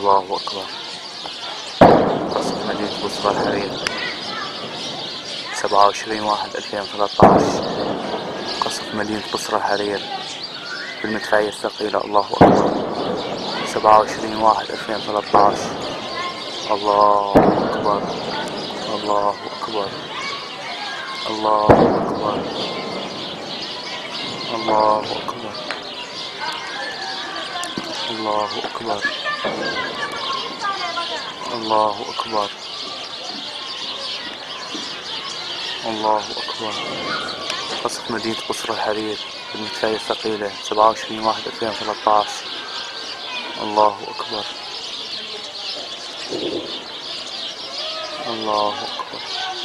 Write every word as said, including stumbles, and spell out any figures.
الله أكبر. قصف مدينة بصرة الحرير سبعة وعشرين واحد ألفين وثلاثة عشر. قصف مدينة بصرة الحرير بالمدفعية الثقيلة. الله أكبر. سبعة وعشرين واحد ألفين وثلاثة عشر. الله أكبر. الله أكبر. الله أكبر. الله أكبر. الله أكبر. الله أكبر. الله أكبر. قصف مدينة بصرة الحرير بالمدفعية الثقيلة سبعة وعشرين واحد ألفين وثلاثة عشر. الله أكبر. الله أكبر.